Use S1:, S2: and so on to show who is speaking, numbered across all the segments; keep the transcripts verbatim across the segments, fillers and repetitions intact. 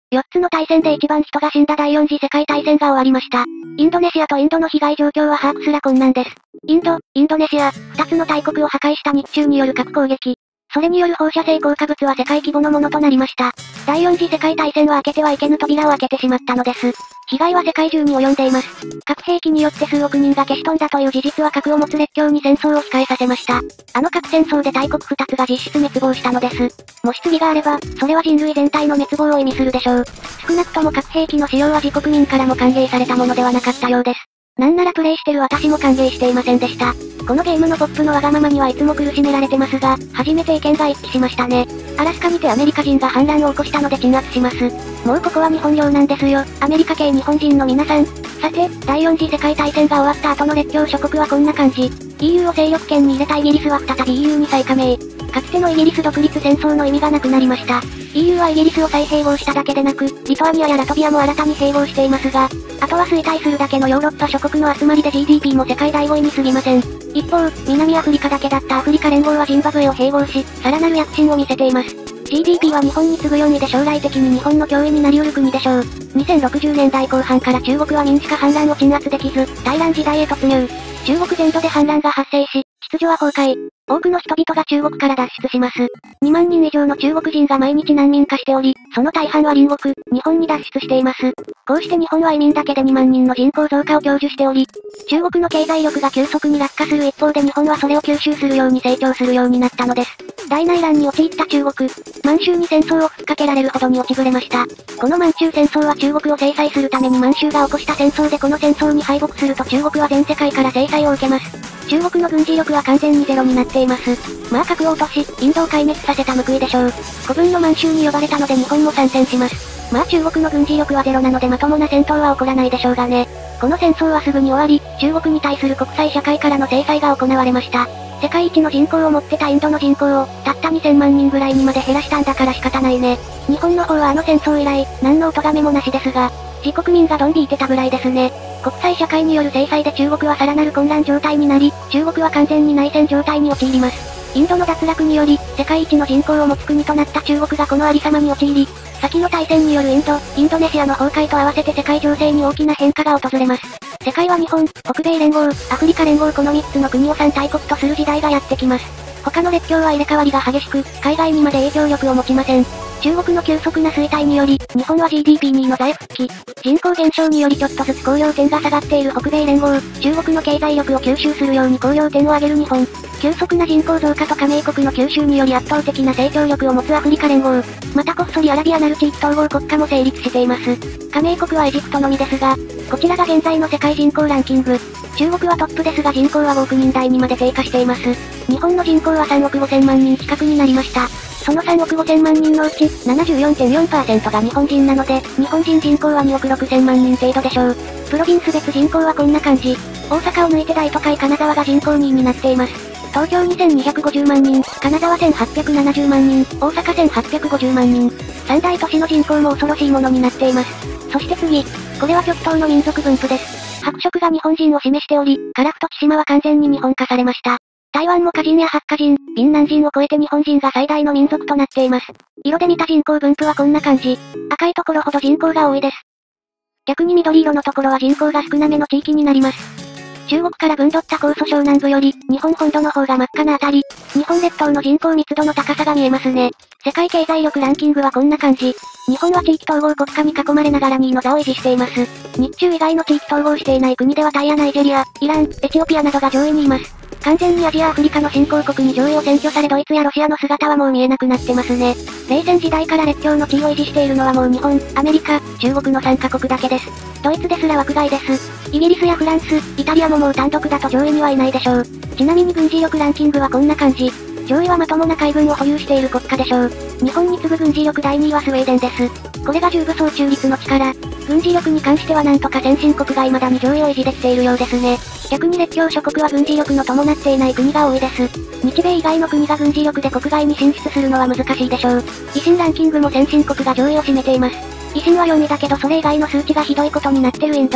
S1: よっつの大戦で一番人が死んだ第四次世界大戦が終わりました。インドネシアとインドの被害状況は把握すら困難です。インド、インドネシア、二つの大国を破壊した日中による核攻撃。それによる放射性降下物は世界規模のものとなりました。第四次世界大戦は開けてはいけぬ扉を開けてしまったのです。被害は世界中に及んでいます。核兵器によって数億人が消し飛んだという事実は核を持つ列強に戦争を控えさせました。あの核戦争で大国二つが実質滅亡したのです。もし次があれば、それは人類全体の滅亡を意味するでしょう。少なくとも核兵器の使用は自国民からも歓迎されたものではなかったようです。なんならプレイしてる私も歓迎していませんでした。このゲームのポップのわがままにはいつも苦しめられてますが、初めて意見が一致しましたね。アラスカにてアメリカ人が反乱を起こしたので鎮圧します。もうここは日本領なんですよ、アメリカ系日本人の皆さん。さて、第四次世界大戦が終わった後の列強諸国はこんな感じ。イーユー を勢力圏に入れたイギリスは再び イーユー に再加盟。かつてのイギリス独立戦争の意味がなくなりました。イーユー はイギリスを再併合しただけでなく、リトアニアやラトビアも新たに併合していますが、あとは衰退するだけのヨーロッパ諸国の集まりで ジーディーピー も世界だいごいに過ぎません。一方、南アフリカだけだったアフリカ連合はジンバブエを併合し、さらなる躍進を見せています。ジーディーピー は日本に次ぐよんいで将来的に日本の脅威になり得る国でしょう。にせんろくじゅうねんだいこう半から中国は民主化反乱を鎮圧できず、大乱時代へ突入。中国全土で反乱が発生し、秩序は崩壊。多くの人々が中国から脱出します。にまんにん以上の中国人が毎日難民化しており、その大半は隣国、日本に脱出しています。こうして日本は移民だけでにまんにんの人口増加を享受しており、中国の経済力が急速に落下する一方で日本はそれを吸収するように成長するようになったのです。大内乱に陥った中国、満州に戦争を吹っかけられるほどに落ちぶれました。この満州戦争は中国を制裁するために満州が起こした戦争でこの戦争に敗北すると中国は全世界から制裁を受けます。中国の軍事力は完全にゼロになっています。まあ核を落とし、インドを壊滅させた報いでしょう。古文の満州に呼ばれたので日本も参戦します。まあ中国の軍事力はゼロなのでまともな戦闘は起こらないでしょうがね。この戦争はすぐに終わり、中国に対する国際社会からの制裁が行われました。世界一の人口を持ってたインドの人口を、たったにせんまんにんぐらいにまで減らしたんだから仕方ないね。日本の方はあの戦争以来、何のお咎めもなしですが、自国民がドン引いてたぐらいですね。国際社会による制裁で中国はさらなる混乱状態になり、中国は完全に内戦状態に陥ります。インドの脱落により、世界一の人口を持つ国となった中国がこのありさまに陥り、先の大戦によるインド、インドネシアの崩壊と合わせて世界情勢に大きな変化が訪れます。世界は日本、北米連合、アフリカ連合このみっつの国を三大国とする時代がやってきます。他の列強は入れ替わりが激しく、海外にまで影響力を持ちません。中国の急速な衰退により、日本は ジーディーピーにいの座へ復帰。人口減少によりちょっとずつ工業点が下がっている北米連合、中国の経済力を吸収するように工業点を上げる日本。急速な人口増加と加盟国の吸収により圧倒的な成長力を持つアフリカ連合。またこっそりアラビアなる地域統合国家も成立しています。加盟国はエジプトのみですが、こちらが現在の世界人口ランキング。中国はトップですが人口はごおくにん台にまで低下しています。日本の人口はさんおくごせんまんにん近くになりました。そのさんおくごせんまんにんのうち ななじゅうよんてんよんパーセント が日本人なので、日本人人口はにおくろくせんまんにん程度でしょう。プロビンス別人口はこんな感じ。大阪を抜いて大都会金沢が人口にいになっています。東京にせんにひゃくごじゅうまんにん、金沢せんはっぴゃくななじゅうまんにん、大阪せんはっぴゃくごじゅうまんにん。三大都市の人口も恐ろしいものになっています。そして次、これは極東の民族分布です。白色が日本人を示しており、樺太千島は完全に日本化されました。台湾も華人や白華人、闽南人を超えて日本人が最大の民族となっています。色で見た人口分布はこんな感じ。赤いところほど人口が多いです。逆に緑色のところは人口が少なめの地域になります。中国から分取った江蘇省南部より、日本本土の方が真っ赤なあたり、日本列島の人口密度の高さが見えますね。世界経済力ランキングはこんな感じ。日本は地域統合国家に囲まれながらにいの座を維持しています。日中以外の地域統合していない国ではタイやナイジェリア、イラン、エチオピアなどが上位にいます。完全にアジアアフリカの新興国に上位を占拠されドイツやロシアの姿はもう見えなくなってますね。冷戦時代から列強の地位を維持しているのはもう日本、アメリカ、中国のさんかこくだけです。ドイツですら枠外です。イギリスやフランス、イタリアももう単独だと上位にはいないでしょう。ちなみに軍事力ランキングはこんな感じ。上位はまともな海軍を保有している国家でしょう。日本に次ぐ軍事力だいにいはスウェーデンです。これが重武装中立の力。軍事力に関してはなんとか先進国が未だに上位を維持できているようですね。逆に列強諸国は軍事力の伴っていない国が多いです。日米以外の国が軍事力で国外に進出するのは難しいでしょう。維新ランキングも先進国が上位を占めています。維新はよんいだけどそれ以外の数値がひどいことになってるインド。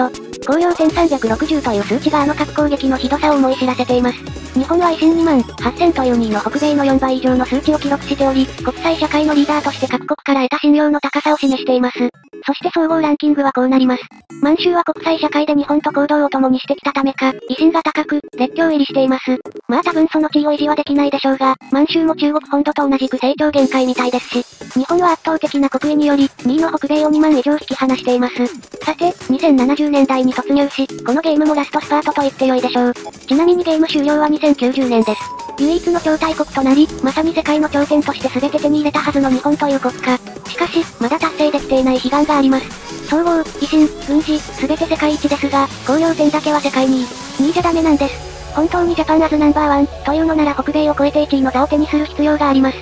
S1: 光量せんさんびゃくろくじゅうという数値があの核攻撃のひどさを思い知らせています。日本は維新にまんはっせんというにいの北米のよんばい以上の数値を記録しており、国際社会のリーダーとして各国から得た信用の高さを示しています。そして総合ランキングはこうなります。満州は国際社会で日本と行動を共にしてきたためか、威信が高く、列強入りしています。まあ多分その地位を維持はできないでしょうが、満州も中国本土と同じく成長限界みたいですし、日本は圧倒的な国威により、にいの北米をにまん以上引き離しています。さて、にせんななじゅうねんだいに突入し、このゲームもラストスパートと言って良いでしょう。ちなみにゲーム終了はにせんきゅうじゅうねんです。唯一の超大国となり、まさに世界の頂点として全て手に入れたはずの日本という国家。しかし、まだ達成できていない悲願があります。総合、維新、軍事、すべて世界一ですが、光量点だけは世界にい。にいじゃダメなんです。本当にジャパンアズナンバーワン、というのなら北米を超えていちいの座を手にする必要があります。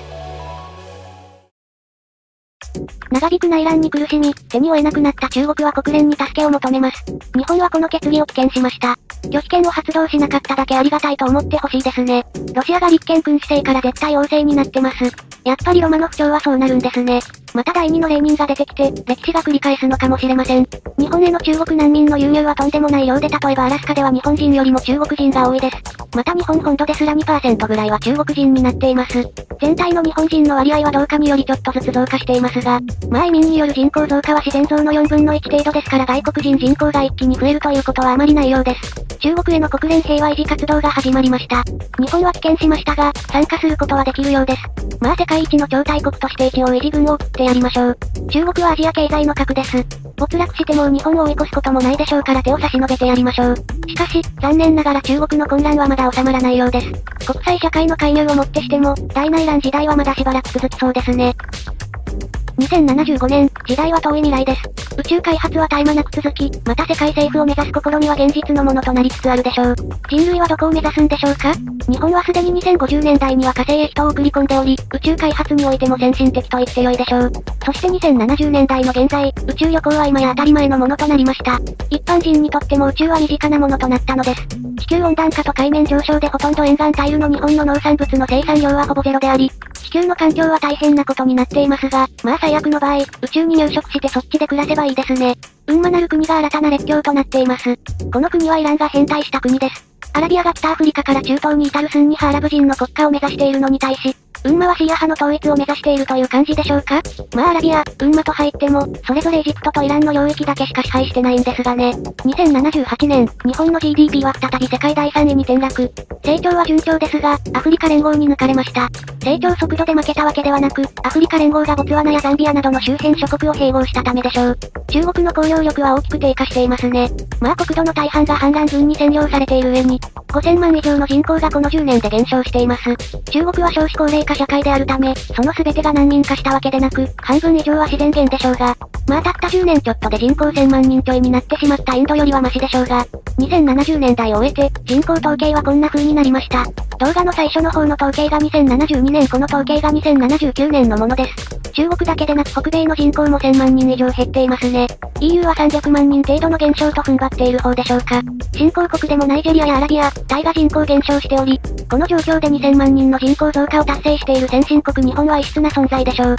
S1: 長引く内乱に苦しみ、手に負えなくなった中国は国連に助けを求めます。日本はこの決議を棄権しました。拒否権を発動しなかっただけありがたいと思ってほしいですね。ロシアが立憲君主制から絶対王政になってます。やっぱりロマノフ朝はそうなるんですね。また第二のレーニンが出てきて、歴史が繰り返すのかもしれません。日本への中国難民の輸入はとんでもない量で例えばアラスカでは日本人よりも中国人が多いです。また日本本土ですら にパーセント ぐらいは中国人になっています。全体の日本人の割合は同化によりちょっとずつ増加していますが、まあ移民による人口増加は自然増のよんぶんのいち程度ですから外国人人口が一気に増えるということはあまりないようです。中国への国連平和維持活動が始まりました。日本は棄権しましたが、参加することはできるようです。まあ世界一の超大国として一応維持軍を送ってやりましょう。中国はアジア経済の核です。没落しても日本を追い越すこともないでしょうから手を差し伸べてやりましょう。しかし、残念ながら中国の混乱はまだ収まらないようです。国際社会の介入をもってしても、大内乱時代はまだしばらく続きそうですね。にせんななじゅうごねん、時代は遠い未来です。宇宙開発は絶え間なく続き、また世界政府を目指す試みは現実のものとなりつつあるでしょう。人類はどこを目指すんでしょうか？日本はすでににせんごじゅうねんだいには火星へ人を送り込んでおり、宇宙開発においても先進的と言って良いでしょう。そしてにせんななじゅうねんだいの現在、宇宙旅行は今や当たり前のものとなりました。一般人にとっても宇宙は身近なものとなったのです。地球温暖化と海面上昇でほとんど沿岸タイルの日本の農産物の生産量はほぼゼロであり、地球の環境は大変なことになっていますが、まあ最悪の場合、宇宙に入植してそっちで暮らせばいいですね。うんまなる国が新たな列強となっています。この国はイランが変態した国です。アラビアが北アフリカから中東に至るスンニ派アラブ人の国家を目指しているのに対し、ウンマはシーア派の統一を目指しているという感じでしょうか？まあアラビア、ウンマと入っても、それぞれエジプトとイランの領域だけしか支配してないんですがね。にせんななじゅうはちねん、日本の ジーディーピー は再び世界だいさんいに転落。成長は順調ですが、アフリカ連合に抜かれました。成長速度で負けたわけではなく、アフリカ連合がボツワナやザンビアなどの周辺諸国を併合したためでしょう。中国の工業力は大きく低下していますね。まあ国土の大半が反乱軍に占領されている上に、ごせんまん以上の人口がこのじゅうねんで減少しています。中国は少子高齢化社会であるため、その全てが難民化したわけでなく、半分以上は自然減でしょうが、まあたったじゅうねんちょっとで人口せんまんにんちょいになってしまったインドよりはマシでしょうが、にせんななじゅうねんだいを終えて、人口統計はこんな風になりました。動画の最初の方の統計がにせんななじゅうにねん、この統計がにせんななじゅうきゅうねんのものです。中国だけでなく北米の人口もせんまんにん以上減っていますね。イーユー はさんびゃくまんにん程度の減少と踏ん張っている方でしょうか。新興国でもナイジェリアやアラビア、タイが人口減少しており、この状況でにせんまんにんの人口増加を達成している先進国日本は異質な存在でしょう。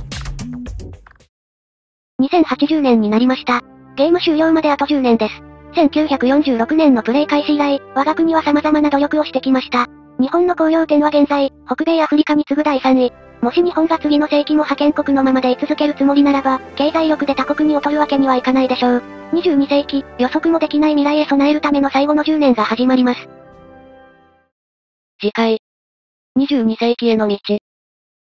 S1: にせんはちじゅうねんになりました。ゲーム終了まであとじゅうねんです。せんきゅうひゃくよんじゅうろくねんのプレイ開始以来、我が国は様々な努力をしてきました。日本の工業点は現在、北米アフリカに次ぐだいさんい。もし日本が次の世紀も覇権国のままで居続けるつもりならば、経済力で他国に劣るわけにはいかないでしょう。にじゅうにせいき、予測もできない未来へ備えるための最後のじゅうねんが始まります。次回。にじゅうにせいきへの道。